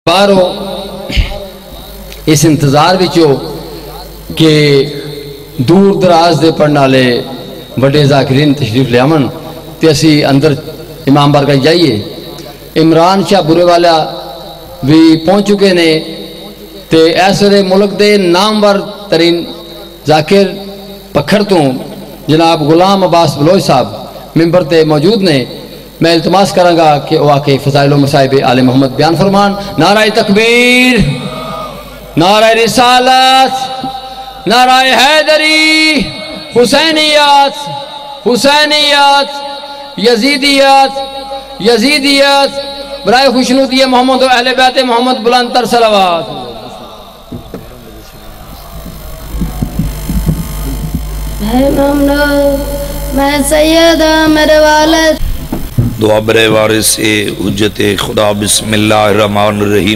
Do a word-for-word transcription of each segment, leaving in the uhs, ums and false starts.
بارو اس انتظار وچو کہ دور دراز دے پڑھنا لے بڑے ذاکرین تشریف لے امن تے اسی اندر امام بارگاہ جائیے. عمران شاہ برے والا بھی پہنچ چکے نے تے ایسے ملک دے نامور ترین ذاکر پکھر تو جناب غلام عباس بلوچ صاحب ممبر تے موجود نے. میں التماس کروں گا کہ وہ آکے فضائل و مصائب آل محمد بیان فرمان. نعرہ تکبیر، نعرہ رسالت، نعرہ حیدری، حسینیات حسینیات یزیدیات یزیدیات برائے خوشنودی محمد و اہل بیت محمد بلند تر صلوات. اے محمد میں سیدہ میرے والد دعا برے وارث حجت خدا. بسم اللہ الرحمن الرحیم.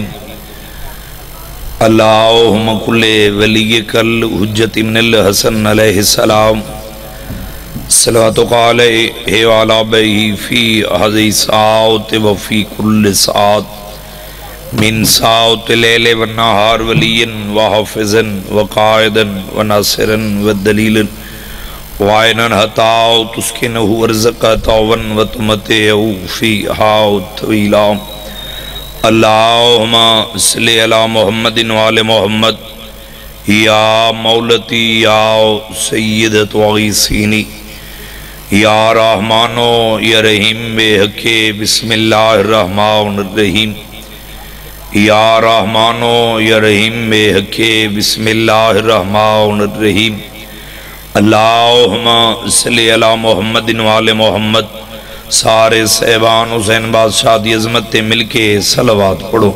اللہم کل ولیک الحجت من الحسن علیہ السلام صلواتک علیہ وعلا بیہ فی حضی ساعت وفی کل ساعت من ساعت لیل و نہار ولی و حافظ و قائد و ناصر و دلیل وعینن حتاو تسکنہو ورزقتاون و تمتعو فیہاو طویلا. اللہم صلی علی محمد و آل محمد یا مولتی یا سیدت وغیسینی یا رحمانو یا رحیم بے حقے. بسم اللہ الرحمن الرحیم. یا رحمانو یا رحیم بے حقے. بسم اللہ الرحمن الرحیم. اللہم صلی علی محمد و آل محمد. سارے صحبان حسین بادشاہ دی عظمت تے مل کے صلوات پڑھو.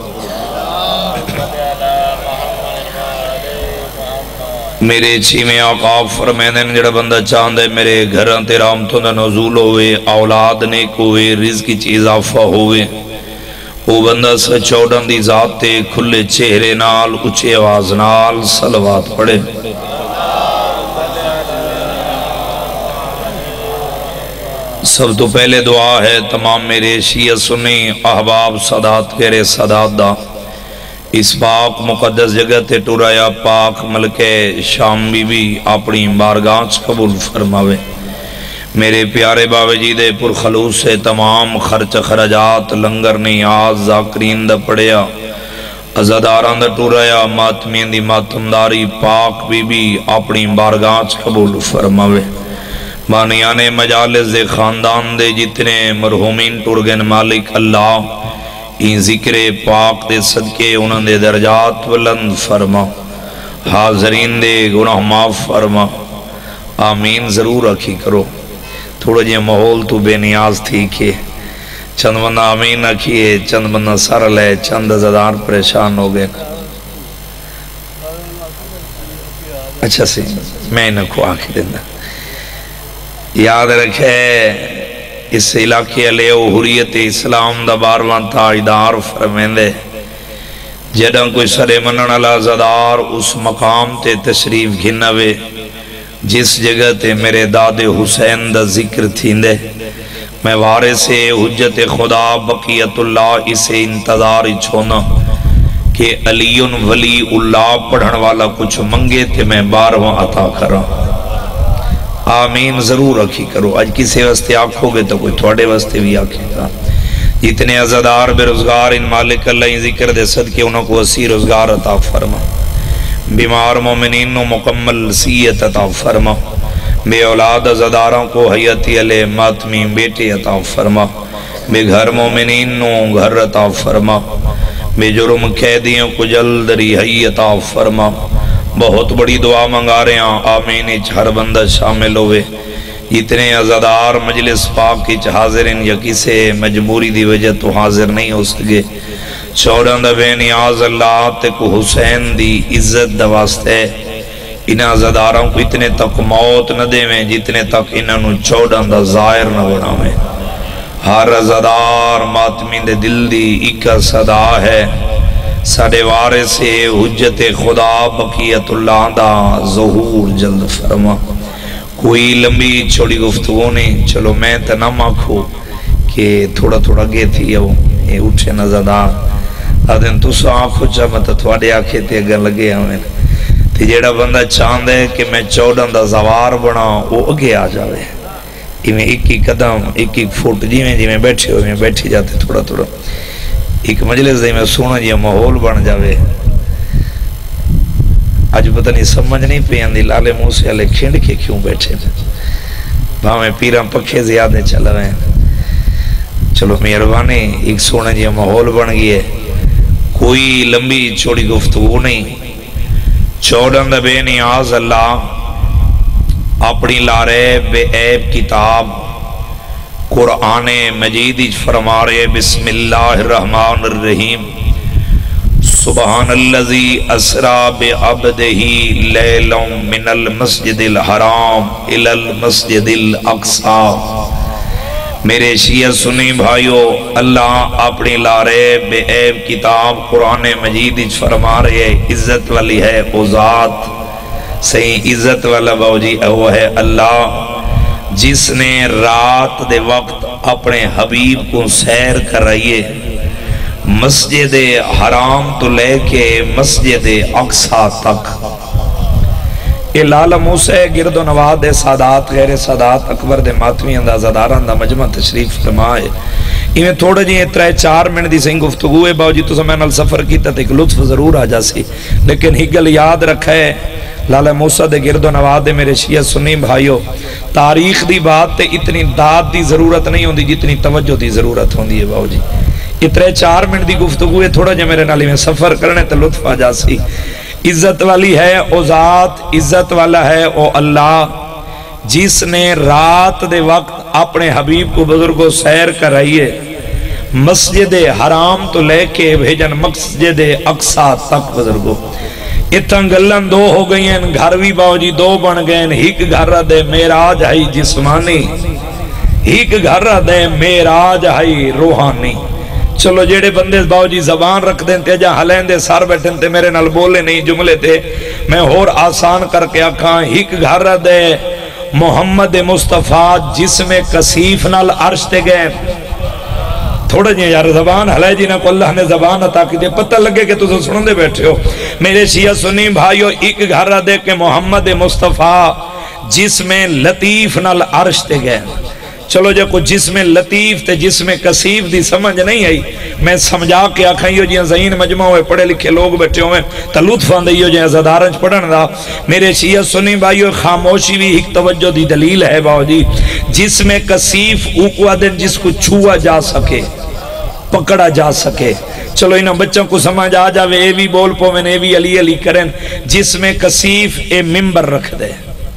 میرے چھیمیں آقا فرمیدن جڑا بندہ چاندے میرے گھران تے رحمتوں دا نزول ہوئے، اولاد نیک ہوئے، رزق کی چیز آفہ ہوئے، وہ بندہ سچوڑن دی ذات تے کھلے چہرے نال اچھے آواز نال صلوات پڑھے. سب تو پہلے دعا ہے تمام میرے شیعہ سنی احباب صدات کرے صدات دا اس پاک مقدس جگہ تے ٹورایا پاک ملک شام بی بی اپنی بارگاہ قبول فرماوے. میرے پیارے باوے جی دے پر خلوص سے تمام خرچ خرجات لنگر نیاز ذاکرین دا پڑیا ازاداران دا ٹورایا ماتمین دی ماتمداری پاک بی بی اپنی بارگاہ قبول فرماوے. بانیان مجالس دے خاندان دے جتنے مرحومین ٹرگن مالک اللہ این ذکر پاک دے صدقے انہوں دے درجات بلند فرما. حاضرین دے گناہ معاف فرما. آمین ضرور رکھی کرو. تھوڑا جی ماحول تو بے نیاز تھی کہ چند بندہ آمین رکھیے، چند بندہ سر لے، چند زدار پریشان ہو گئے. اچھا سی میں انہوں کو آنکھ دینا یاد رکھے. اس علاقے علیہ حریت اسلام دا باروان تاجدار فرمیندے جداں کوئی سرے منن علا زدار اس مقام تے تشریف گھنوے جس جگہ تے میرے داد حسین دا ذکر تھیندے میں وارث حجت خدا بقیت اللہ اسے انتظار چھونا کہ علی ولی اللہ پڑھن والا کچھ منگے تے میں باروان عطا کرا. آمین ضرور رکھی کرو. آج کسی واسطے آنکھو گے تو کوئی تھوڑے واسطے بھی آنکھے گا. جتنے عزدار بے روزگار ان مالک اللہ ان ذکر دے صدقے انہوں کو اسی روزگار عطا فرما. بیمار مومنین نو مکمل سیت عطا فرما. بے اولاد عزداروں کو حیاتی علیہ ماتمی بیٹے عطا فرما. بے گھر مومنین نو گھر عطا فرما. بے جرم قیدیوں کو جلد رہائی عطا فرما. بہت بڑی دعا منگا رہے ہیں. آمین. ہر بندہ شامل ہوئے. جتنے عزادار مجلس پاک کی حاضرین یا کسے مجبوری دی وجہ تو حاضر نہیں ہو سکے چوڑن دا بے نیاز اللہ تک حسین دی عزت دا واسطے انہ عزاداروں کو اتنے تک موت نہ دے میں جتنے تک انہوں چوڑن دا ظاہر نہ بنا میں. ہر عزادار ماتمین دے دل دی ایک صدا ہے ساڑے وارث حجت خدا بقیت اللہ دا ظہور جلد فرما. کوئی لمبی چھوڑی گفتگو نہیں. چلو میں تنم آکھو کہ تھوڑا تھوڑا گے تھی یہ اٹھے نزدار آدھن تو سو آنکھو چاہمتا تھوڑے آنکھے تے اگر لگے ہمیں تی جیڑا بندہ چاند ہے کہ میں چودن دا زوار بنا وہ اگے آ جاوے میں ایک ایک قدم ایک ایک فوٹ جی میں جی میں بیٹھے ہوئے میں بیٹھی جاتے تھوڑا تھوڑا ایک مجلس دے میں سونا جی ماحول بن جاوے آج پتہ نہیں سمجھ نہیں پہ اندھی لالے موسیٰ لے کھینڈ کے کیوں بیٹھے بھاویں پیران پکھے زیادہ چل رہے ہیں چلو مہربانی ایک سونا جی ماحول بن گئی ہے کوئی لمبی چوڑی گفتگو نہیں چودن دا بے نیاز اللہ اپنی لارے بے عیب کتاب قرآن مجید فرما رہے بسم اللہ الرحمن الرحیم سبحان اللذی اسرا بے عبدہی لیلوں من المسجد الحرام الى المسجد الاقصی میرے شیعہ سنی بھائیو اللہ اپنی لارے بے عیب کتاب قرآن مجید فرما رہے عزت والی ہے او ذات صحیح عزت والا باوجی وہ ہے اللہ جس نے رات دے وقت اپنے حبیب کو سیر کر رہی ہے مسجد حرام تو لے کے مسجد اقصی تک یہ لالا موسیٰ گرد و نواد دے سادات غیر سادات اکبر دے ماتمی اندازہ داران دا مجمع تشریف فرمائے انہیں تھوڑا جی اترائے چار منٹ دی سنگ گفتگو ہے باوجی تو سمیں نال سفر کی تا ایک لطف ضرور آ جا سی لیکن ہی گل یاد رکھا ہے لالا موسیٰ دے گرد و نواد دے میرے شیعہ سنی بھائیو تاریخ دی بات تے اتنی داد دی ضرورت نہیں ہوندی جتنی توجہ دی ضرورت ہوندی ہے باوجی اترے چار منٹ دی گفتگو ہے تھوڑا جا میرے نالی میں سفر کرنے تے لطف آ جا سی عزت والی ہے او ذات عزت والا ہے او اللہ جس نے رات دے وقت اپنے حبیب کو بزرگوں سیر کر رہی ہے مسجد حرام تو لے کے بھیجن مسجد اقصی تک بزرگوں اتن گلن دو ہو گئی ہیں گھر بھی باوجی دو بن گئے ہیں ہیک گھر دے میراج ہے جسمانی ہیک گھر دے میراج ہے روحانی چلو جیڑے بندے باوجی زبان رکھ دیں تے جا حلین دے سار بیٹھن تے میرے نال بولے نہیں جملے تے میں اور آسان کر کے آکھاں ہیک گھر دے محمد مصطفیٰ جس میں کسیف نال عرش تے گئے تھوڑا جی یار زبان حلائے جی نا کو اللہ نے زبان عطا کی دے پتہ لگے کہ تُسے سنن دے بیٹھے ہو میرے شیعہ سنی بھائیو ایک گھر دے کہ محمد مصطفیٰ جس میں لطیف نال عرش تے گئے چلو جے کو جس میں لطیف تے جس میں کسیف دی سمجھ نہیں آئی میں سمجھا کے آکھائیو جی زہین مجمع ہوئے پڑھے لکھے لوگ بیٹھے ہوئے تا لطف آندھئیو جی زدارنج پڑھن دا میرے شیعہ سنی بھائیو خاموشی بھی ایک توجہ دی دلیل ہے باو جی جس میں کسیف اوکوا دن جس کو چھوا جا سکے پکڑا جا سکے چلو انہاں بچوں کو سمجھ آ جاوے اے بھی بول پو میں نے بھی علی علی کریں جس میں کسیف اے ممبر رکھ دے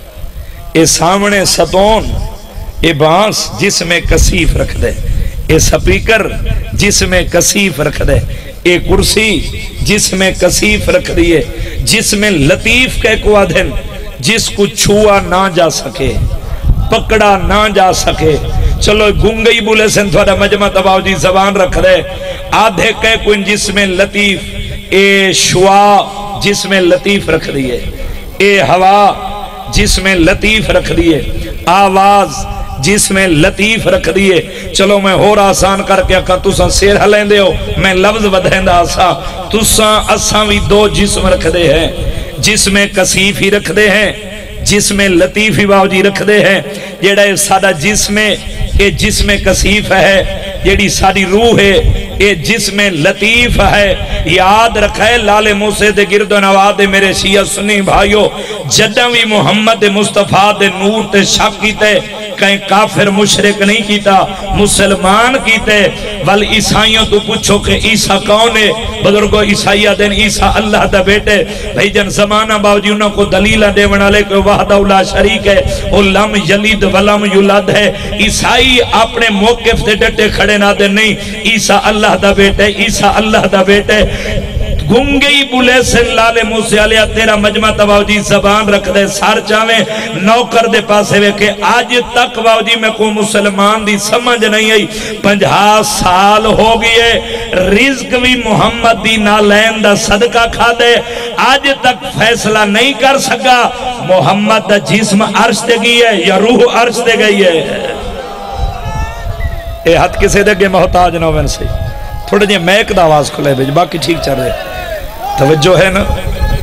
اے سامنے ستون اے بانس جس میں کسیف رکھ دے اے سپیکر جس میں کسیف رکھ دے اے کرسی جس میں کسیف رکھ دیئے جس میں لطیف کے کو آدھن جس کو چھوا نہ جا سکے پکڑا نہ جا سکے چلو گنگئی بولے سن تھوڑا مجمع تباو جی زبان رکھ دے آدھے کہے کوئی جس میں لطیف اے شوا جس میں لطیف رکھ دیئے اے ہوا جس میں لطیف رکھ دیئے آواز جس میں لطیف رکھ دیئے چلو میں اور آسان کر کے اکھا تُساں سیر ہلیں دے ہو میں لفظ بدھیں دا آسا تُساں اساں بھی دو جسم رکھ دے ہیں جس میں کسیف ہی رکھ دے ہیں جس میں لطیف ہی باو جی رکھ دے ہیں جیڑا سادہ جسم ہے یہ جسم کسیف ہے جیڑی ساری روح ہے یہ جسم لطیف ہے یاد رکھے لال موسیٰ دے گرد و نواد دے میرے شیعہ سنی بھائیو جدوی محمد مصطفیٰ دے نور تے شک کیتے کہیں کافر مشرک نہیں کیتا مسلمان کیتے ول عیسائیوں تو پوچھو کہ عیسیٰ کون ہے بزرگو عیسائیہ دن عیسیٰ اللہ دا بیٹے بھئی جن زمانہ باوجی انہوں کو دلیلہ دے بنالے کہ وحدہ اولا شریک ہے او لم یلید ولم یولد ہے عیسائی اپنے موقف سے ڈٹے کھڑے نہ دے نہیں عیسیٰ اللہ دا بیٹے عیسیٰ اللہ دا بیٹے گنگئی بولے سن لال موسیٰ علیہ تیرا مجمع تباو جی زبان رکھ دے سار چاہویں نوکر دے پاسے وے کہ آج تک باو جی میں کو مسلمان دی سمجھ نہیں آئی پنجھا سال ہو گئے رزق بھی محمد دی نالین دا صدقہ کھا دے آج تک فیصلہ نہیں کر سکا محمد دا جسم عرش دے گئی ہے یا روح عرش دے گئی ہے اے حد کسے دے گے محتاج نوین سے تھوڑے جی میک دا آواز کھلے بھیج باقی ٹھیک چل رہے توجہ ہے نا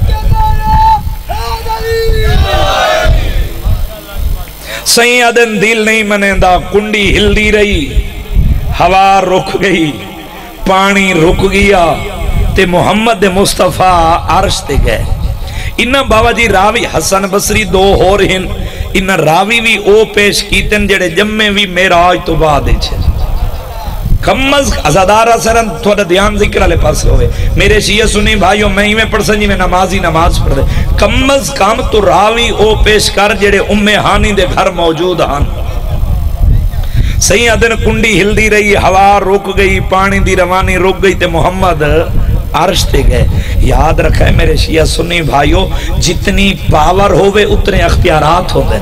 سیدن دل نہیں منیندہ کنڈی ہل دی رہی ہوا رک گئی پانی رک گیا تے محمد مصطفیٰ عرش تے گئے انہاں بابا جی راوی حسن بصری دو ہو رہن انہاں راوی بھی او پیش کیتن جڑے جمعے بھی معراج تو بعد چھے کم از ازادارہ سرن تھوڑا دھیان ذکر علیہ پاس ہوئے میرے شیعہ سنی بھائیوں میں ہی میں پڑھ سنجی میں نمازی نماز پڑھ دے کم از کم تو راوی او پیش کر جڑے ام ہانی دے گھر موجود ہان سیدن کنڈی ہل دی رہی ہوا رک گئی پانی دی روانی رک گئی تے محمد عرش تے گئے یاد رکھا ہے میرے شیعہ سنی بھائیوں جتنی پاور ہوئے اتنے اختیارات ہوئے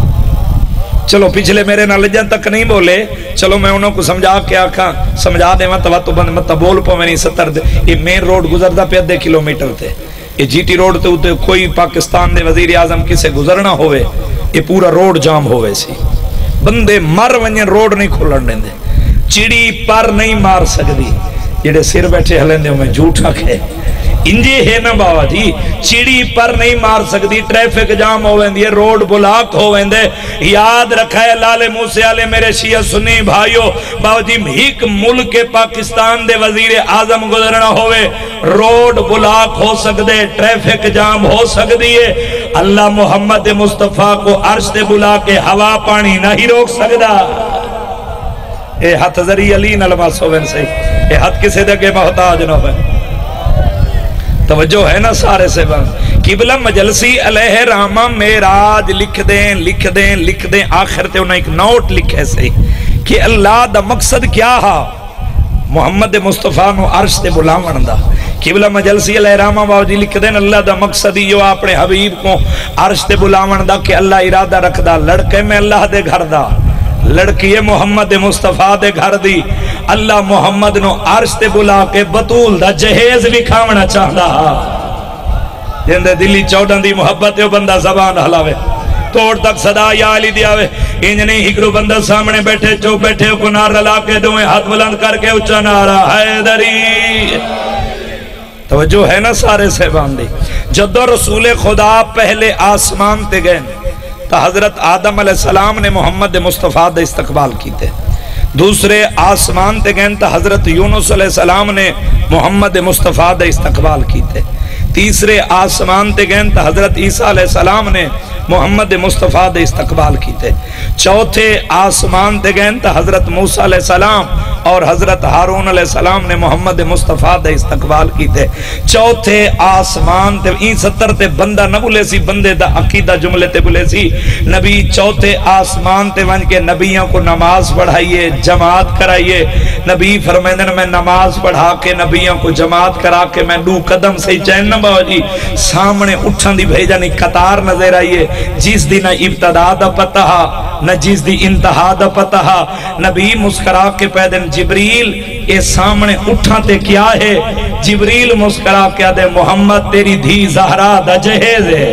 چلو پچھلے میرے نہ لجن تک نہیں بولے چلو میں انہوں کو سمجھا کے آکھا سمجھا دے مت تو بند مت بول پو میں نہیں ستر دے یہ مین روڈ گزردہ پہ دے کلومیٹر تھے یہ جی ٹی روڈ تے ہوتے کوئی پاکستان دے وزیر اعظم کسے گزرنا ہوئے یہ پورا روڈ جام ہوئے سی بندے مر ونجن روڈ نہیں کھولن دیں دے چڑی پر نہیں مار سکتی جڑے سر بیٹھے ہلیں دے میں جھوٹا کھے انجے ہے نا بابا جی چڑی پر نہیں مار سکتی ٹریفک جام ہوئے دے روڈ بلاک ہوئے دے یاد رکھا ہے لالے موسیٰ علیہ میرے شیعہ سنی بھائیو بابا جی ایک ملک پاکستان دے وزیر اعظم گزرنا ہوئے روڈ بلاک ہو سکتے ٹریفک جام ہو سکتی ہے اللہ محمد مصطفیٰ کو عرش دے بلا کے ہوا پانی نہیں روک سکتا اے ہاتھ ذریع علی نلما سوین سے اے ہاتھ کسے دے کے محتاج نہ ہوئے توجہ ہے نا سارے سے بند قبلہ مجلسی علیہ رحمہ میراج لکھ دیں لکھ دیں لکھ دیں آخر تے انہیں ایک نوٹ لکھے سے کہ اللہ دا مقصد کیا ہا محمد مصطفیٰ نو عرش تے بلاون دا قبلہ مجلسی علیہ رحمہ باوجی لکھ دیں اللہ دا مقصد ہی جو اپنے حبیب کو عرش تے بلاون دا کہ اللہ ارادہ رکھ دا لڑکے میں اللہ دے گھر دا لڑکی محمد مصطفیٰ دے گھر دی اللہ محمد نو عرش تے بلا کے بطول دا جہیز بھی کھامنا چاہتا جن دے دلی چوڑن دی محبت ہے بندہ زبان حلاوے توڑ تک صدا یا علی دیاوے انجنی ہکرو بندہ سامنے بیٹھے چو بیٹھے کو نار رلا کے دوئے ہاتھ بلند کر کے اچھا نارا حیدری توجہ ہے نا سارے سے باندھی جدو رسول خدا پہلے آسمان تے گئے تا حضرت آدم علیہ السلام نے محمد مصطفیٰ دے استقبال کی تھے دوسرے آسمان تے گئن تا حضرت یونس علیہ السلام نے محمد مصطفیٰ دے استقبال کی تھے تیسرے آسمان تے گئن تا حضرت عیسیٰ علیہ السلام نے محمد مصطفیٰ دے استقبال کی تھے چوتھے آسمان تے گئن تا حضرت موسیٰ علیہ السلام اور حضرت ہارون علیہ السلام نے محمد مصطفیٰ دے استقبال کی تھے چوتھے آسمان تے این ستر تے بندہ نہ بولے سی بندے دا عقیدہ جملے تے بولے سی نبی چوتھے آسمان تے ون کے نبیوں کو نماز پڑھائیے جماعت کرائیے نبی فرمائندن میں نماز پڑھا کے نبیوں کو جماعت کرا کے میں دو قدم سے چین نہ باوجی سامنے اٹھن دی بھیجا نہیں قطار نظر آئیے جس دی نہ ابتدا دا پتہ نہ جس دی انتہا دا پتہ نبی مسکرا کے پیدن جبریل اے سامنے اٹھا تے کیا ہے جبریل مسکرا کیا دے محمد تیری دھی زہرا دا جہیز ہے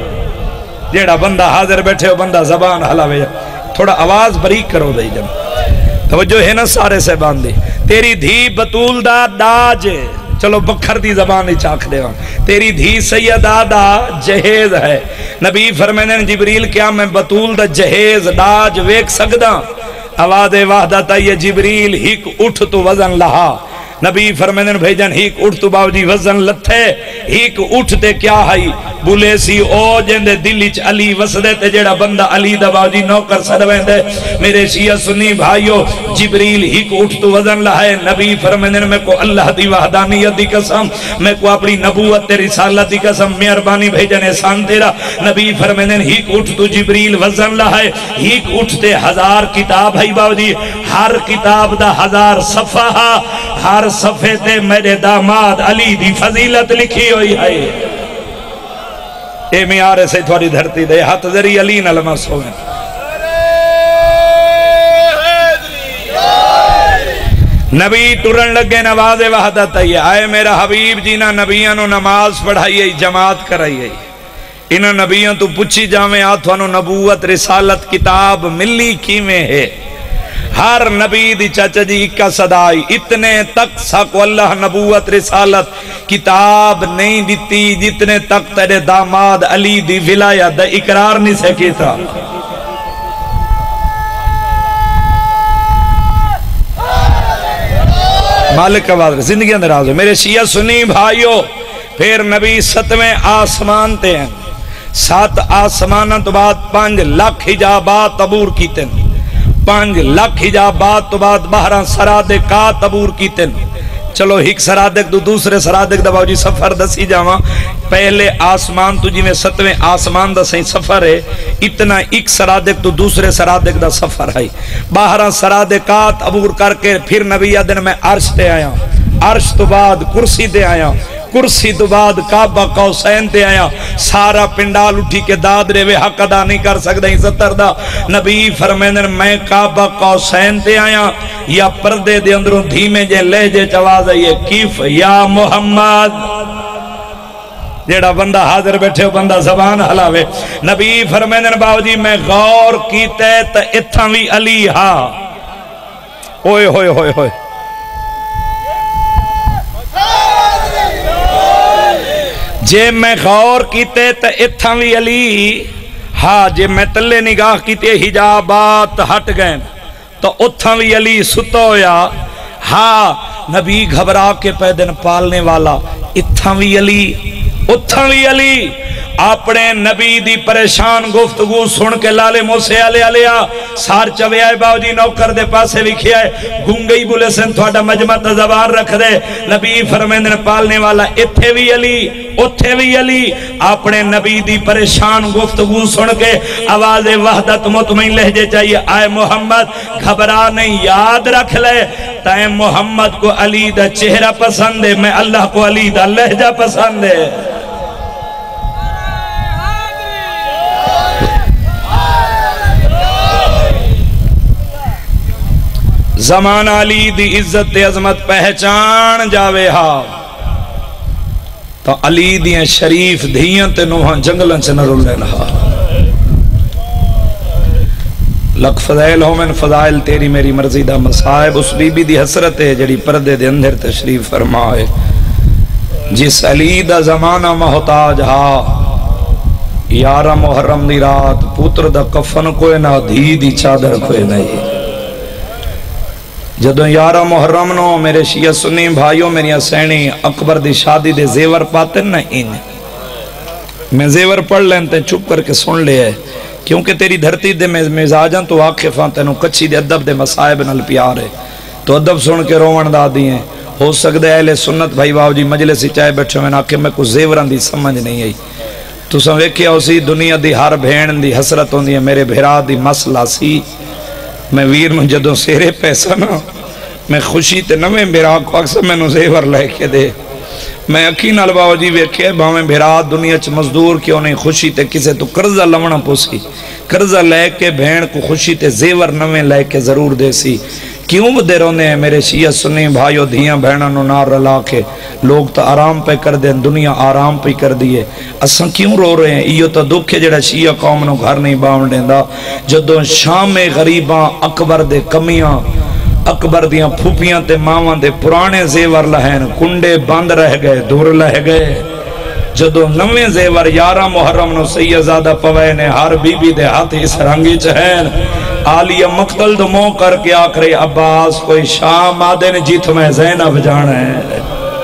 جیڑا بندہ حاضر بیٹھے ہو بندہ زبان حلاوے تھوڑا آواز بریک کرو دے جب توجہ ہے نا سارے سے باندھے تیری دھی بطول دا داج چلو بکھر دی زبان ہی چاک دے وہاں تیری دھی سیدہ دا جہیز ہے نبی فرمائن جبریل کیا میں بطول دا جہیز داج ویک سکدا آواز وحدہ تا یہ جبریل ہیک اٹھ تو وزن لہا نبی فرمائن بھیجن ہیک اٹھ تو باوجی وزن لتھے ہیک اٹھتے کیا ہائی بولے سی او جندے دلیچ علی وسدے تے جیڑا بندہ علی دا باوجی نوکر سدویں دے میرے شیعہ سنی بھائیو جبریل ہیک اٹھ تو وزن لہائے نبی فرمائن میں کو اللہ دی وحدانیت دی قسم میں کو اپنی نبوت تے رسالت دی قسم مہربانی بھیجن احسان تیرا نبی فرمائن ہیک اٹھ تو جبریل وزن لہائے ہیک اٹھتے ہزار کتاب ہے باوجی ہر کتاب دا ہزار صفحہ ہر صفحے تے میرے داماد علی دی فضیلت لکھی ہوئی ہے اے میارے سے تھوڑی دھرتی دے ہاتھ ذریع علی نلمہ سوئن نبی ٹرن لگے نواز وحدت ہے آئے میرا حبیب جینا نبیاں نو نماز پڑھائیے جماعت کرائیے انہاں نبیاں تو پچھی جاویں آتھوانو نبوت رسالت کتاب ملی کی میں ہے ہر نبی دی چچا جی کا صدائی اتنے تک ساکو اللہ نبوت رسالت کتاب نہیں دیتی جتنے تک تیرے داماد علی دی ولایت دا اقرار نہیں سکی تھا مالک کا بات زندگی اندر آزو میرے شیعہ سنی بھائیو پھر نبی ستویں آسمان تے ہیں سات آسمانہ تو بعد پانچ لاکھ حجابات عبور کیتے ہیں پانچ لاکھ حجابات تو بعد بہرہ سرادقات عبور کیتے ہیں چلو ایک سرادق تو دوسرے سرادق دا باوجی سفر دسی جاواں پہلے آسمان تو جی میں ستویں آسمان دا سہیں سفر ہے اتنا ایک سرادق تو دوسرے سرادق دا سفر ہے بہرہ سرادقات عبور کر کے پھر نبی دن میں عرش تے آیا عرش تو بعد کرسی تے آیا کرسی تو بعد کعبہ قوسین تے آیا سارا پنڈال اٹھی کے داد رہے حق ادا نہیں کر سکتا ہی ستر دا نبی فرمائن میں کعبہ قوسین تے آیا یا پردے دے اندروں دھیمے جے لہجے چواز آئیے کیف یا محمد جیڑا بندہ حاضر بیٹھے ہو بندہ زبان حلاوے نبی فرمائن باو جی میں غور کیتے تا اتھاوی علی ہا ہوئے ہوئے ہوئے ہوئے جے میں غور کیتے تا اتھاوی علی ہاں جے میں تلے نگاہ کیتے حجابات ہٹ گئے تو اتھاوی علی ستو یا ہاں نبی گھبرا کے پیدن پالنے والا اتھاوی علی اتھاوی علی اپنے نبی دی پریشان گفتگو سن کے لالے موسے آلے آلیا سار چوے آئے باو جی نوکر دے پاسے وکھی آئے گونگئی بولے سن تھوڑا مجمع زبان رکھ دے نبی فرمیندن پالنے والا اتھے وی علی اتھے وی علی اپنے نبی دی پریشان گفتگو سن کے آواز وحدت مطمئن لہجے چاہیے آئے محمد گھبرا نہیں یاد رکھ لے تائیں محمد کو علی دا چہرہ پسند ہے میں اللہ کو علی دا لہجہ پسند ہے زمان علی دی عزت عظمت پہچان جاوے ہاں تو علی دیاں شریف دھیاں تے نوہاں جنگلن سے نرول لے لہا لک فضائل ہو من فضائل تیری میری مرضی دا مصائب اس بی بی دی حسرت ہے جڑی پردے دے اندر تشریف فرمائے جس علی دا زمانہ محتاج ہاں یارہ محرم دی رات پوتر دا کفن کوئی نہ دھی دی چادر کوئی نہیں جدو یارہ محرم نو میرے شیعہ سنی بھائیوں میری حسینی اکبر دی شادی دے زیور پاتے نہیں میں زیور پڑھ لینتے چپ کر کے سن لے ہے کیونکہ تیری دھرتی دے مزاجاں تو واقف ہاں تینوں کچھی دے ادب دے مسائب نل پیار ہے تو ادب سن کے روان دا دی ہیں ہو سکتے اہل سنت بھائی باو جی مجلسی چاہے بیٹھے میں ناکہ میں کچھ زیوران دی سمجھ نہیں آئی تو سنویکیا اسی دنیا دی ہر بھین دی حسرت ہوں دی میرے بھرا دی مسئلہ سی میں ویر میں جدوں سیرے پیسہ نا میں خوشی تے نویں بھرا کو اکثر میں نو زیور لے کے دے میں یقین الباو جی ویکھے باویں بھرا دنیا چ مزدور کیوں نہیں خوشی تے کسے تو قرضہ لونا پوسی قرضہ لے کے بھین کو خوشی تے زیور نویں لے کے ضرور دے سی کیوں دے رونے ہیں میرے شیعہ سنی بھائیو دھیاں بہنوں نو نار رلا کے لوگ تو آرام پہ کر دیں دنیا آرام پہ کر دیئے اساں کیوں رو رہے ہیں ایو تو دکھ ہے جڑا شیعہ قوم نو گھر نہیں باون دیندہ جدوں شام غریباں اکبر دے کمیاں اکبر دیاں پھوپیاں تے ماواں دے پرانے زیور لہن کنڈے بند رہ گئے دور لہ گئے جدو نویں زیور یارہ محرم نو سیدزادہ پوے نے ہر بی بی دے ہاتھ اس رنگی چہین آلیہ مقتل دو مو کر کے آکرے عباس کوئی شام آدھے نے جیت میں زینب جانا ہے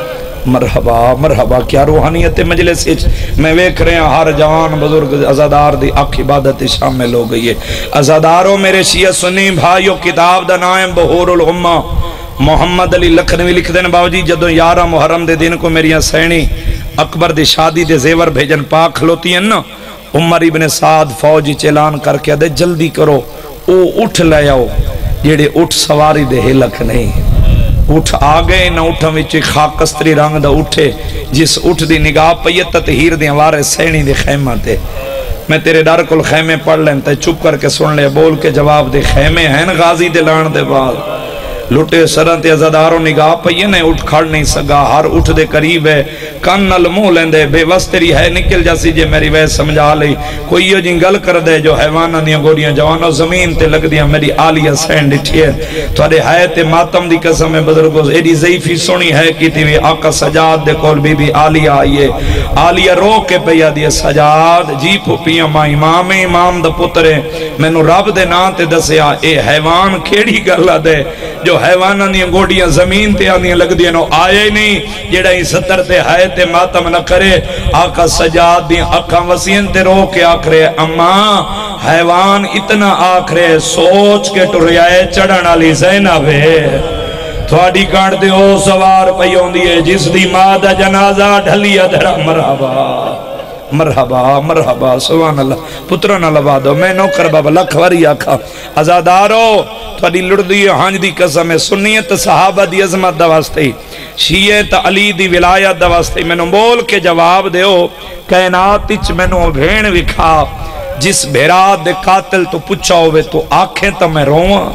مرحبا مرحبا کیا روحانیت مجلس میں ویکھ رہے ہیں ہر جوان بزرگ ازادار دی آنکھ عبادت شامل ہو گئی ہے ازاداروں میرے شیعہ سنی بھائیو کتاب دا نائم بہور الامہ محمد علی لکھنوی لکھ دینے باوجی جدو یارہ محرم دے دن کو میری سینی اکبر دی شادی دے زیور بھیجن پاک کھلوتی ہیں نا عمر ابن سعد فوجی چیلان کر کے دے جلدی کرو او اٹھ لے آؤ جیڑے اٹھ سواری دے ہلک نہیں اٹھ آگئے نہ اٹھا وچے خاکستری رنگ دا اٹھے جس اٹھ دی نگاہ پیت تطہیر دی ہمارے سینی دی خیمہ تے میں تیرے ڈر کل خیمے پڑھ لیں تے چپ کر کے سن لے بول کے جواب دے خیمے ہیں غازی دے لان دے بعد لٹے سرن تے عزاداروں نگاہ پئیے نے اٹھ کھڑ نہیں سگا ہر اٹھ دے قریب ہے کان نل منہ لیندے بے وس تیری ہے نکل جاسی جے میری وے سمجھا لئی کوئی یہ جن گل کر دے جو حیوانہ دیاں گوڑیاں جوانوں زمین تے لگ دیاں میری آلیہ سین ڈٹھی ہے تھوڑے ہے تے ماتم دی قسم بزرگوں ایڈی ضعیفی سونی ہے کی تیوی آقا سجاد دے کول بی بی آلیہ آئیے آلیہ رو کے پیا دیے سجاد جی پھوپیاں ماں امام امام دا پترے میں نو رب دے نا تے دسیا اے حیوان کھیڑی گلا دے جو حیوانہ دیاں گوڑیاں زمین تے آنیاں لگ دیاں نو آئے نہیں جیڑا ہی ستر تے ہے تے ماتم نہ کرے آقا سجاد دیاں اکھاں وسین تے رو کے آکھرے اماں حیوان اتنا آکھرے سوچ کے ٹریائے چڑھن علی زینب ہے تھوڑی کانٹ دے او سوار پیوں دیئے جس دی ماں دا جنازہ ڈھلی ادھرا مرحبا مرحبا مرحبا سبحان اللہ پترہ نہ لبا دو میں نوکر بابا لکھ وری آکھا ازادارو تھوڑی لڑدی ہانج دی قسم ہے سنیت صحابہ دی عظمت دواستے شیعت علی دی ولایت دواستے میں نو بول کے جواب دے ہو کائنات اچ میں نو بھین وکھا جس بھیرات دے قاتل تو پچھا ہوئے تو آنکھیں تا میں رواں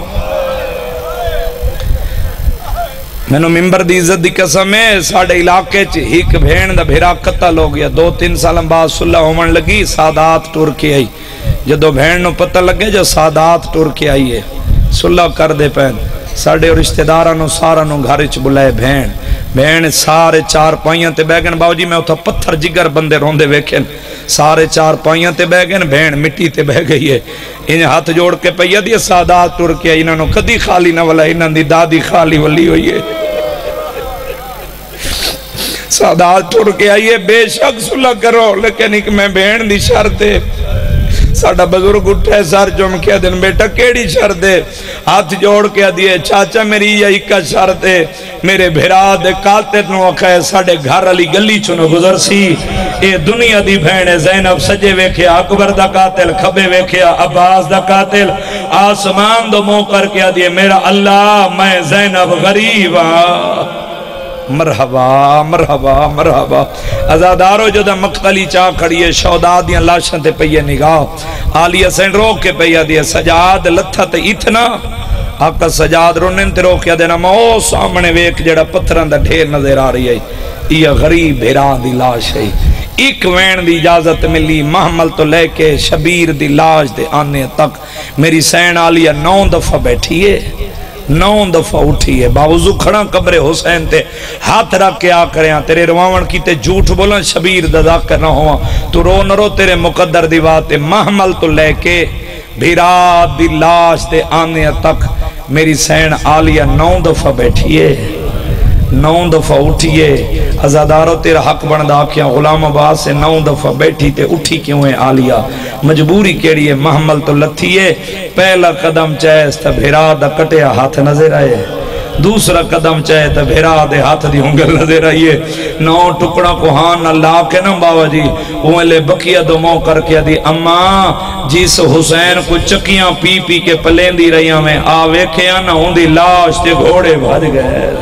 میں نو ممبر دی عزت دی قسم ہے ساڑھے علاقے چھ ہیک بھین دا بھیرا قتل ہو گیا دو تین سالم بعد صلح ہومن لگی سادات ٹور کے آئی جدو بھین نو پتہ لگے جو سادات ٹور کے آئی ہے صلح کر دے پہن ساڑھے رشتہ دارانو سارانو گھارچ بلائے بھین بھین سارے چار پائیاں تے بیگن باو جی میں اتھا پتھر جگر بندے روندے ویکھن سارے چار پائیاں تے بیگن بھین مٹی تے بہ گئی ہے انہیں ہاتھ جوڑ کے پہیا دیا سادات ٹور کے آئی انہوں کدی خالی نہ ولا انہوں دی دادی خالی ولی ہوئی ہے سادات ٹور کے آئیے بے شک صلح کرو لیکن ایک میں بہن دی شرط ہے ساڑھا بزرگ اٹھے سار جم کیا دن بیٹا کیڑی شرط ہے ہاتھ جوڑ کے دیئے چاچا میری یہ ایک شرط ہے میرے بھیرا دے قاتل نو اکھے ساڑھے گھر علی گلی چنو گزر سی اے دنیا دی بہن زینب سجے ویکھیا اکبر دا قاتل کھبے ویکھیا عباس دا قاتل آسمان دو مو کر کے دیئے میرا اللہ میں زینب غریب ہاں مرحبا مرحبا مرحبا ازادارو جو دا مقتلی چاہ کھڑیے شہداء دیاں لاشاں تے پئیے نگاہ آلیہ سین رو کے پئیے دیئے سجاد لتھا تے اتنا آقا سجاد رونن تے رو کے دینا مو سامنے ویک جڑا پتھران دا ڈھیر نظر آ رہی ہے یہ غریب بھیران دی لاش ہے ایک وین دی اجازت ملی محمل تو لے کے شبیر دی لاش دے آنے تک میری سین آلیہ نو دفعہ بیٹھی ہے نو دفعہ اٹھی ہے باوضو کھڑا قبر حسین تے ہاتھ رکھ کے آ کرے ہیں تیرے رواون کی تے جھوٹ بولا شبیر دادا کرنا ہوا تو رو نرو تیرے مقدر دیواتے محمل تو لے کے بھیرات دی لاش تے آنے تک میری سین آلیہ نو دفعہ بیٹھی ہے نو دفعہ اٹھیے ازادارو تیرا حق بندہ کیا غلام عباس سے نو دفعہ بیٹھی تے اٹھی کیوں ہے آلیہ مجبوری کیڑی ہے محمل تو لتھیے پہلا قدم چاہے تا بھیرا دا کٹیا ہاتھ نظر آئے دوسرا قدم چاہے تا بھیرا دے ہاتھ دی ہنگل نظر آئیے نو ٹکڑا کو ہاں نہ لا کے نا باوا جی وہ لے بکیا دو مو کر کے دی اماں جس حسین کو چکیاں پی پی کے پلین دی رہیاں میں آوے کیا نہ ہوں دی لاش تے گھوڑے بھاج گئے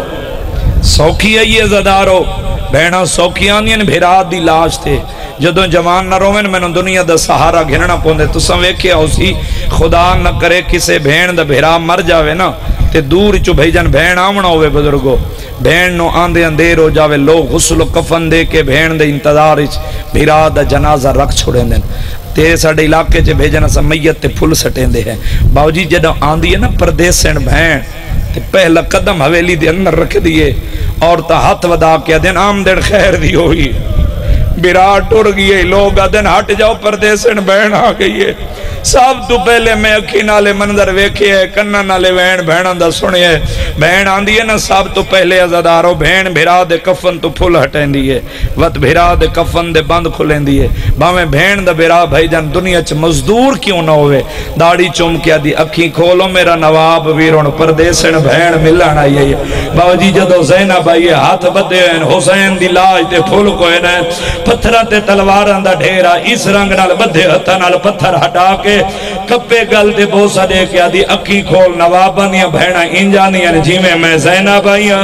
سوکھی آئیے زدارو بہنا سوکھی آنین بھیرات دی لاش تے جدو جوان نہ رومن میں نے دنیا دا سہارا گھننا پوندے تو سمیں کیا اسی خدا نہ کرے کسے بہن دا بھیرا مر جاوے نا تے دور چو بھیجن بہن آمنا ہوئے بزرگو بہن نو آندے اندیر ہو جاوے لوگ غسل و کفن دے کے بہن دے انتظار بھیرا دا جنازہ رکھ چھوڑیں دیں تے ساڑھے علاقے چے بھیجنا سا میت تے پھل سٹیں دے ہیں باو جی جدو آندی ہے نا پردیسن بہن تے پہلا قدم حویلی دے اندر رکھ دیئے اور تا ہاتھ ودا کیا دن آمدن خیر دی ہوئی بیرات ٹور گئے لوگ دن ہٹ جاؤ پردیسن بہن آ گئی ہے سب تو پہلے میں اکھی نالے منظر ویکھے ہے کنہ نالے وین بہن دا سنے ہے بہن آن دیئے نا سب تو پہلے ازادارو بہن بھیرا دے کفن تو پھول ہٹیں دیئے وقت بھیرا دے کفن دے بند کھلیں دیئے باویں بہن دا بھیرا بھائی جان دنیا چھ مزدور کیوں نہ ہوئے داڑی چوم کیا دی اکھی کھولو میرا نواب ویرون پردیسن بہن ملان آئی ہے باو جی جدو زینب آئی ہاتھ بدے ہیں حسین دی لاج تے پھول کو ہے پتھرہ تے تلواران دا ڈھیرا اس رنگ نال بدھے ہتھا نال پتھر ہٹا کے کپے گل دے بوسا دے کیا دی اکی کھول نوابانیاں بہنہ انجانیاں جی میں میں زینب آئیاں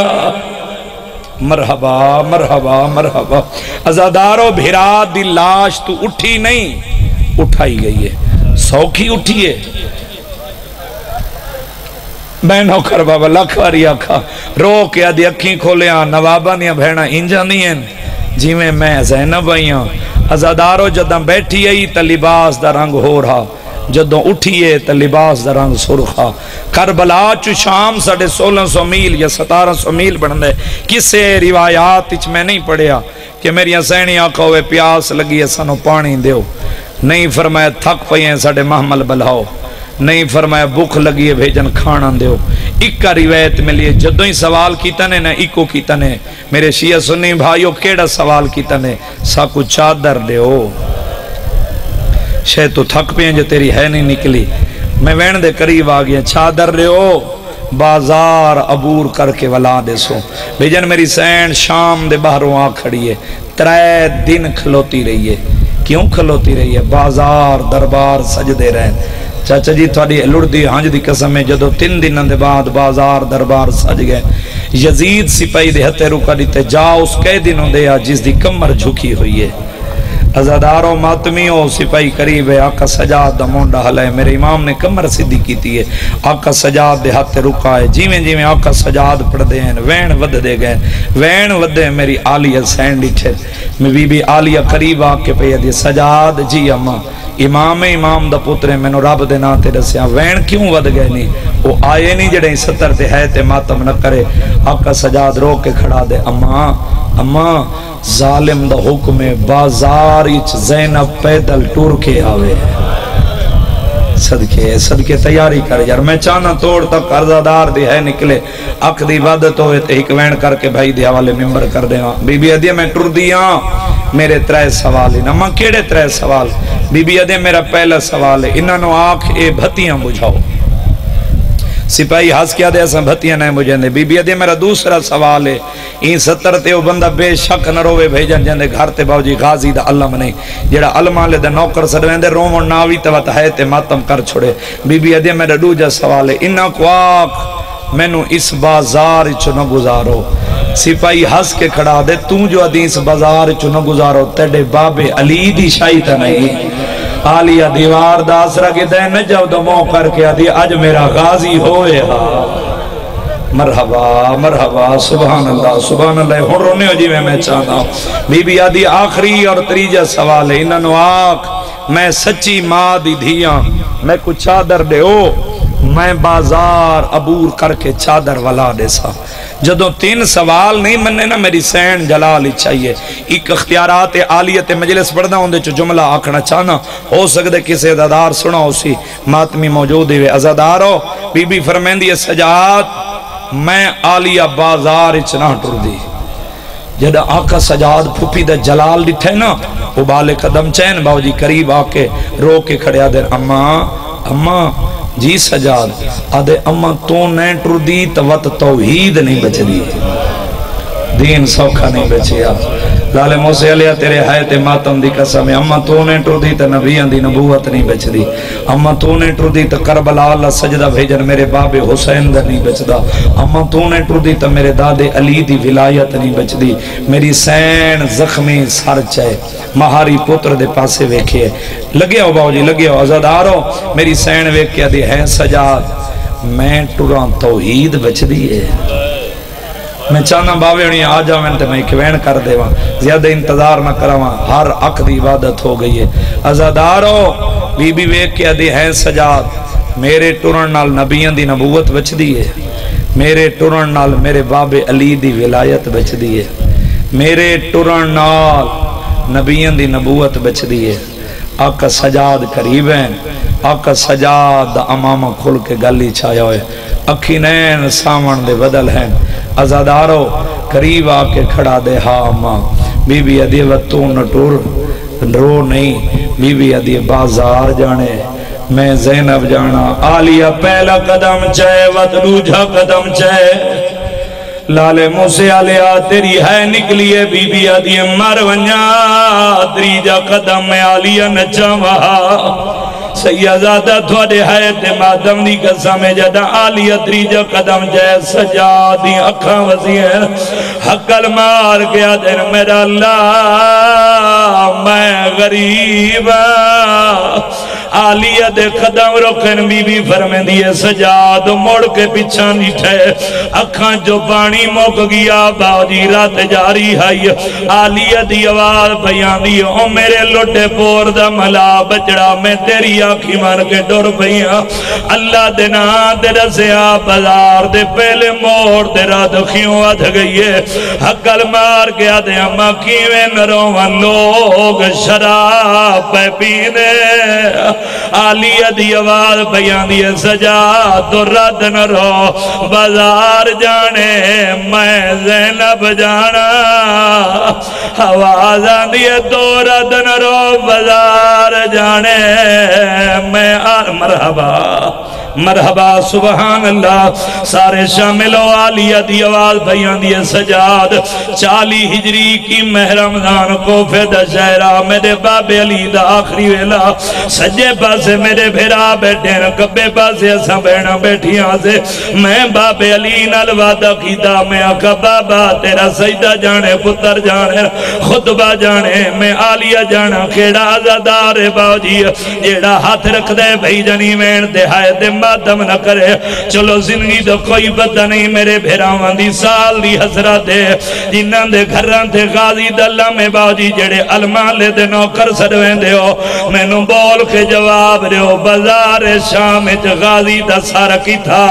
مرحبا مرحبا مرحبا ازادارو بھیرات دی لاش تو اٹھی نہیں اٹھائی گئی ہے سوکھی اٹھی ہے میں نوکر بابا لکھ واری آکھا رو کے آدھی اکھیں کھولیاں نواباں دیاں بھیڑا انجاں دیاں جی میں میں زینب آئیاں ازادارو جداں بیٹھی آئی تا لباس دا رنگ ہو رہا جدوں اٹھئے تا لباس دا رنگ سرخا کربلا چو شام ساڑھے سولہ سو میل یا ستارہ سو میل بڑھنے کسے روایات اچ میں نہیں پڑھیا کہ میری حسینی آقا ہوئے پیاس لگی ہے سنو پانی دیو نہیں فرمایا تھک پئیں ساڑھے محمل بلاؤ نہیں فرمایا بھوک لگی ہے بھیجن کھانا دیو ایک کا روایت ملی ہے جدوں ہی سوال کیتا نے نا ایکو کیتا نے میرے شیعہ سنی بھائیو کیڑا سوال کیتا نے ساکو چادر دیو شاید تو تھک پہ ہیں جو تیری ہے نہیں نکلی میں وین دے قریب آگیا چادر دیو بازار عبور کر کے ولا دے سو بھیجن میری سین شام دے باہروں آ کھڑی ہے ترے دن کھلوتی رہی ہے کیوں کھلوتی رہی ہے بازار دربار سجدے رہے چاچا جی تھوڑی لڑ دی ہانج دی قسم ہے جدو تین دن دے بعد بازار دربار سج گئے یزید سپاہی دے ہتے رکا دیتے جا اس کے دنوں دے جس دی کمر جھکی ہوئی ہے ازادارو ماتمیوں سپاہی قریب ہے آقا سجاد دا مونڈا حلائے میرے امام نے کمر صدی کی ہے آقا سجاد دے ہاتھ رکا ہے جیویں جیویں آقا سجاد پڑھ دے ہیں وین ود دے گئے وین ود دے میری آلیہ سینڈی ٹھر میں بی بی آلیہ قریب آکے پہ دی سجاد جی اماں امام امام دا پترے میں نو رب دے ناتے رسیاں وین کیوں ود گئے نہیں وہ آئے نہیں جڑے ستر تے ہے تے ماتم نہ کرے آقا سجاد رو کے کھڑا دے اماں اماں ظالم دا حکم بازار اچ زینب پیدل ٹور کے آوے صدقے صدقے تیاری کر یار میں چانا توڑ تک قرضادار دی ہے نکلے اک دی عبادت ہوئے تے ایک وین کر کے بھائی دی حوالے ممبر کر دے بی بی ادیہ میں ٹر دیاں میرے ترے سوال ہیں نمہ کیڑے ترے سوال بی بی ادیہ میرا پہلا سوال ہے انہاں نو آنکھ اے بھتیاں بجھاؤ سپاہی ہاس کیا دے ایسا بھتیاں نہیں مجھے دے بی بی ادیہ میرا دوسرا سوال ہے این ستر تے وہ بندہ بے شک نہ روے بھیجن جن دے گھر تے باو جی غازی دا علم نہیں جیڑا علمہ لے دے نوکر سڑویں دے روم و ناوی توات ہے تے ماتم کر چھوڑے بی بی ادیہ میرا دوجہ سوال ہے انہاں کو آنکھ میں نو اس بازار چو نہ گزارو سپاہی ہس کے کھڑا دے توں جو حدیث بازار چو نہ گزارو تیڑے باب علی دی شاہیتا نہیں آلیہ دیوار داسرہ کی دے نجو دو مو کر کے آدھی اج میرا غازی ہوئے ہاں مرحبا مرحبا سبحان اللہ سبحان اللہ ہون رونے ہو جی میں میں چاہتا ہوں بی بی آدھی آخری اور تریجہ سوال ہے انہوں نے آکھ میں سچی ماں دی دھیاں میں کچھ چادر دے ہو میں بازار عبور کر کے چادر ولا دے سا جدو تین سوال نہیں مننے نا میری سین جلالی چاہیے ایک اختیارات عالیت مجلس پڑھنا ہوں دے چو جملہ آکھنا چاہنا ہو سکتے کسی ازادار سنا ہو سی ماتمی موجود ہوئے ازادارو بی بی فرمیندی سجاد میں عالیہ بازار اچنا ٹر دی جدہ آقا سجاد پھوپی دے جلال ڈٹھے نا وہ بالے قدم چین باو جی قریب آکے رو کے کھڑیا دے اماں اماں جی سجاد آدھے اماں تو نہیں ٹر دی تو وقت توحید نہیں بچ دی دین سوکھا نہیں بچیا لالے موسیٰ علیہ تیرے حیات ماتم دی قسم ہے اماں تو نے ٹر دی تو نبیان دی نبوت نہیں بچ دی اماں تو نے ٹر دی تو کربلا اللہ سجدہ بھیجن میرے باب حسین دا نہیں بچ دا اماں تو نے ٹر دی تو میرے داد علی دی ولایت نہیں بچ دی میری سین زخمی سر چاہے مہاری پتر دے پاسے ویکھے لگے ہو باو جی لگے ہو ازادارو میری سین ویکھے دی ہے سجاد میں ٹران توحید بچ دی ہے میں چاہنا باوے انہیں آ جاویں تے میں کیوین کر دے وہاں زیادہ انتظار نہ کرواں ہر عق دی عبادت ہو گئی ہے ازادارو بی بی ویک کے ادھی ہیں سجاد میرے ٹرن نال نبیان دی نبوت بچ دی ہے میرے ٹرن نال میرے باب علی دی ولایت بچ دی ہے میرے ٹرن نال نبیان دی نبوت بچ دی ہے آقا سجاد قریب ہیں آقا سجاد امامہ کھل کے گلی چھایا ہوئے اکھی نین سامن دے بدل ہیں ازادارو قریب آکے کھڑا دے ہاں ماں بی بی ادھی وطو نٹور رو نہیں بی بی ادھی بازار جانے میں زینب جانا آلیہ پہلا قدم چاہے وط دوجہ قدم چاہے لالے موسیٰ علیہ تیری ہے نکلیے بی بی ادھی مر ونیا دریجہ قدم میں آلیہ نچا وہاں سیدادہ تھوڑے حیات مادم دی قسم جدہ آلیہ تریجہ قدم جائے سجادی اکھاں وزی ہیں حقل مار گیا دن میرا اللہ میں غریب آلیہ دے قدم رکن بی بی فرمین دیئے سجاد مڑ کے پیچھا نیٹھے اکھاں جو پانی موک گیا باجی رات جاری ہے آلیہ دی آواز بیان دی او میرے لوٹے پور دا ملا بچڑا میں تیری آنکھی مان کے ڈور بھئیاں اللہ دینا تیرا سے آپ بازار دے پہلے موڑ تیرا دکھیوں آدھ گئی ہے حقل مار گیا دے اما کیویں نروان لوگ شراب پہ پینے آلیہ دی آواز بیان دی سجا تو رد نرو بازار جانے میں زینب جانا آواز آندی تو رد نرو بازار جانے میں آر مرحبا مرحبا سبحان اللہ سارے شامل و آلیہ دی آواز بیان دی سجاد چالی ہجری کی مہ رمضان کو فیدہ شہرہ میرے باب علی دا آخری ویلا سجے پاسے میرے بھیرا بیٹھے کبے پاسے ایسا بینا بیٹھیاں سے میں باب علی نالوادہ کی دا میں آکا بابا تیرا سجدہ جانے پتر جانے خطبہ جانے میں آلیہ جانا کھیڑا آزادار باو جی جیڑا ہاتھ رکھ دے بھئی جنی مین دے ہائے دے ماتم نہ کرے چلو زندگی دو کوئی پتہ نہیں میرے بھیراوان دی سال دی حسرت دے جنہاں دے گھران دے غازی دلہ میں باجی جڑے علمان لے دے نوکر سڑویں دے ہو میں نو بول کے جواب دے ہو بازار شام غازی دا سارا کی تھا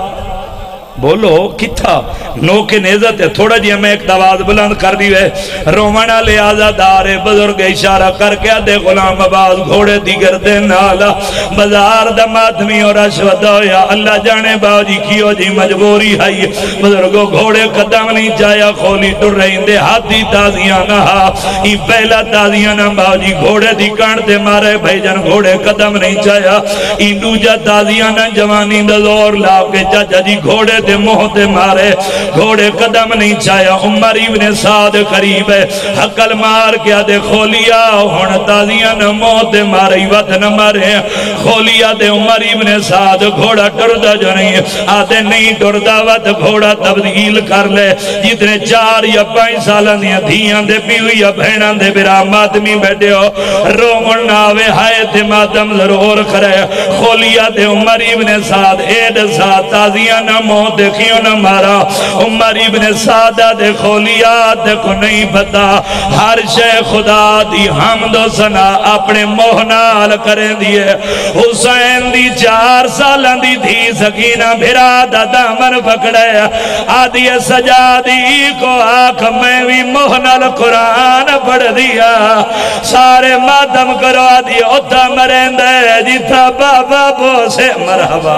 بولو کتھا نو کے نیزت ہے تھوڑا جی ہمیں ایک دواز بلند کر دیوے رومانہ لے آزادار بزرگ اشارہ کر کے دے غلام آباز گھوڑے دیگر دے نالا بازار دا ماتمی اور اشوت ہویا اللہ جانے باجی کیو جی مجبوری ہے بزرگو گھوڑے قدم نہیں جایا کھولی ٹر رہی دے ہاتھی تازیاں نہا ہی پہلا تازیاں نہ باجی گھوڑے دی کانٹ دے مارے بھائی جن گھوڑے قدم نہیں جایا ہی دوجہ تازیاں نہ جوانی دا زور لا کے چاچا جی گھوڑے دے موہ دے مارے گھوڑے قدم نہیں چایا عمر ابن سعد قریب ہے حقل مار کیا دے کھولیا ہون تازیاں نہ موہ دے مارے وقت نہ مارے کھولیا دے عمر ابن سعد گھوڑا ٹردہ جو نہیں آدھے نہیں ٹردہ وقت گھوڑا تبدیل کر لے جتنے چار یا پانچ سالہ دیا دھیاں دے پیوی یا بہنان دے برا ماتمی بیٹھے ہو رومن ناوے ہائے تے ماتم ضرور کرے کھولیا دے عمر ابن سعد اید سعد تازیاں نہ موہ دیکھیوں نہ مارا عمر ابن سعدہ دے کھولیات کو نہیں پتا ہر شے خدا دی حمد و ثنا اپنے موہنال کریں دیئے حسین دی چار سالہ دی تھی سکینہ بھرا دا دامن پکڑے آدھی سجادی کو آنکھ میں بھی موہنال قرآن پڑھ دیا سارے ماتم کرو آدھی اتھا مرین دے جتا بابا بوسے مرحبا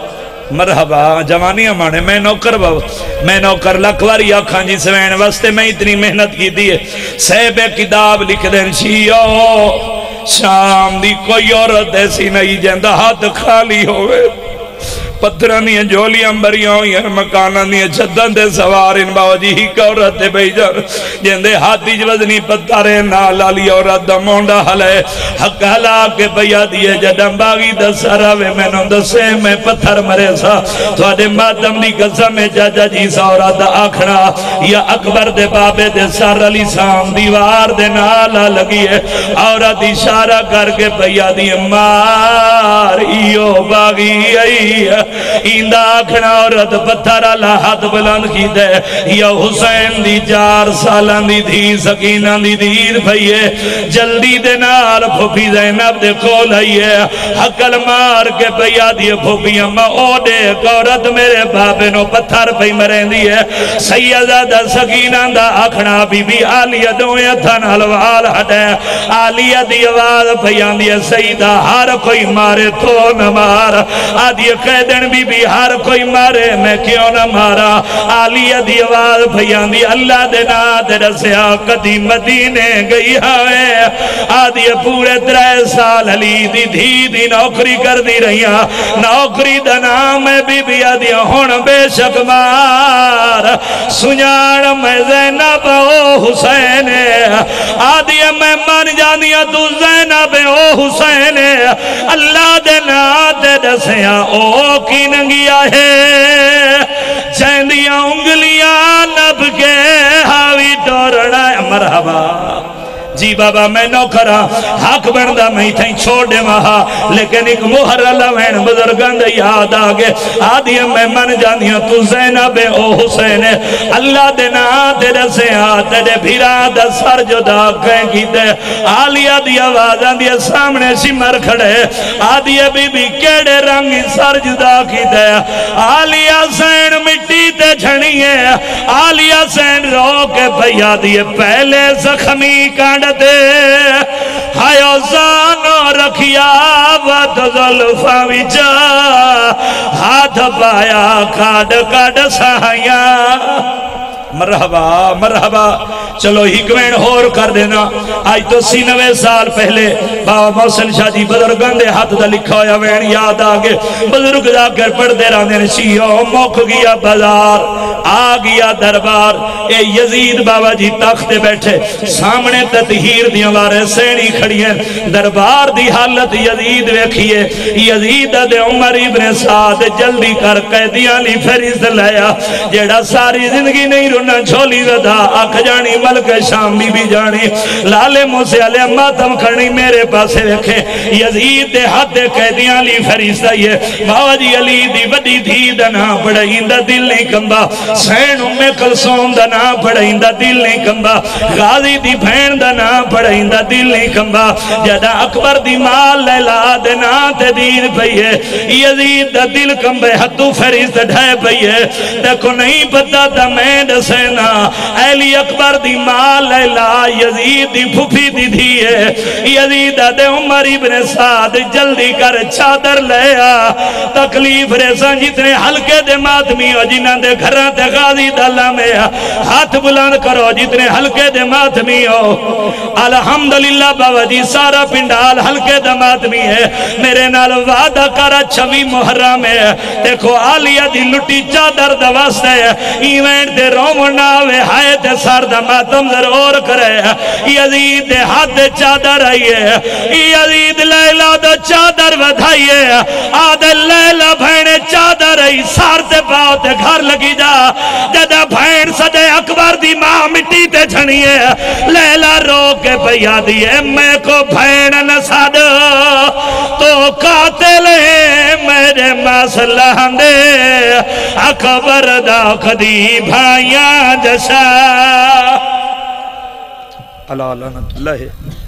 مرحبا جوانیاں مانے میں نوکر باو میں نوکر لکواری آکھاں جی سوین واسطے میں اتنی محنت کی دیئے سیب کتاب لکھ دیں شیعو شام دی کوئی عورت ایسی نہیں جندہ ہاتھ خالی ہوئے پتھران دیئے جولیاں بریاں ہوئی ہیں مکانان دیئے چھتن دے سوارن باوجی ہی کا عورت دے بھئی جان جندے ہاتھی جوزنی پتھارے نالالی عورت دا مونڈا حلے حق حلا کے بھیا دیئے جدن باغی دا سراوے میں نو دسے میں پتھر مرے سا تو آدھے ماتم دی قسم میں جاجا جی سا عورت دا آکھنا یا اکبر دے بابے دے سر علی سام دیوار دے نالا لگی ہے عورت اشارہ کر کے بھیا دیئے مار ایو باغی آئی ہے ایندہ آکھنا عورت پتھر اللہ ہاتھ بلند کی دے یا حسین دی چار سالان دی تھی سکینہ دی دیر بھئیے جلدی دے نال پھوپی زینب دے کھول آئیے حقل مار کے بھئیا دیے پھوپی اما او دے عورت میرے بابے نو پتھر پہی مرین دیئے سیدہ دا سکینہ دا آکھنا بی بی آلیہ دوئے تھن حلوال ہٹے آلیہ دی آواز بھئیان دیئے سیدہ ہر کوئی مارے تو نہ مار آدھی قیدن بی بی ہر کوئی مارے میں کیوں نہ مارا آلیہ دی آواز بھیان دی اللہ دینا تیرا سے آقتی مدینے گئی ہوئے آدھی پورے ترے سال علی دی دھی دی نوکری کر دی رہیاں نوکری دنا میں بی بی آدھی ہون بے شک مار سنیان میں زینب او حسین آدھی میں من جانیا تو زینب او حسین اللہ دینا تیرا سے او کی ننگیا ہے چیندیاں انگلیاں نب کے ہاوی ٹورڑا مرحبا جی بابا میں نوکرا حق بندہ میں تھیں چھوڑ دے مہا لیکن ایک مہر لوین بزرگان دے یاد آگے آدھی میں من جانیا تو زینب او حسین اللہ دینا تیرے سے آتے دے بھیرا دا سر جدا کہیں کی دے آلیا دی آوازان دی سامنے سمر کھڑے آدھی بی بی کیڑے رنگی سر جدا کی دے آلیا سین مٹی تے جھنیے آلیا سین رو کے بھیا دیے پہلے زخمی کانڈ دے ہائیو زانو رکھیا وات ظلفہ وچا ہاتھ پایا کاڈ کاڈ سہائیاں مرحبا مرحبا چلو ہکوین ہور کر دینا آج تو سینوے سال پہلے بابا محسن شاہ جی بزرگان دے ہاتھ دا لکھا ہویا وین یاد آگے بزرگ جا کر پڑھ دے رہا دین شیعہ موک گیا بازار آ گیا دربار اے یزید بابا جی تخت بیٹھے سامنے تطہیر دیاں وارے سینی کھڑی ہیں دربار دی حالت یزید ویکھئے یزید دے عمر ابن سعد جلدی کر قیدیاں لی فریض لیا جیڑا ساری زندگی نہیں رونا جھولی ودا آکھ جانی ملک شام بی بی جانی لالے موسیٰ علیہ ماتم کرنی میرے پاسے رکھے یزید دے حد دے قیدیاں لی فریض لئیے بابا جی علی دی وڈی دھی دنا پڑھائندہ دل نہیں کمبا سین ام کلثوم دا نام پڑھائندہ دل نہیں کمبا غازی دی بھین دا نام پڑھائندہ دل نہیں کمبا جدا اکبر دی مال لیلا دے نام تے دین پئیے یزید دا دل کمبے حدو فریض ڈھائے پئیے دیکھو نہیں پتا تا میں دسینا ایلی اکبر دی مال لیلا یزید دی پھوپھی دی دھیے یزید دے عمر ابن سعد جلدی کر چادر لیا تکلیف ریسان جتنے حلقے دے ماتمی ہو جنہاں دے گھران تے غازی داللہ میں ہاتھ بلند کرو جتنے حلقے دے ماتمی ہو الحمدللہ بابا جی سارا پنڈال حلقے دے ماتمی ہے میرے نال وعدہ کرا چھوی محرم ہے دیکھو آلیہ دی لٹی چادر دوست ہے ایوینٹ دے رومناوے ہائے تے سار دا ماتم ضرور کرے یزید دے ہاتھ دے چادر آئیے یزید لیلہ دا چادر ودھائیے آدھے لیلہ بھینے چادر آئی سار تے پاؤ تے گھر لگی جا جدہ بھین صدے اکبر دی ماں مٹی تے جھنیے لیلہ رو کے پیا دیئے میں کو بھین نساد تو قاتل ہے میرے مسئلہ دے اکبر دا خدی بھائیاں جشا اللہ لعنت اللہ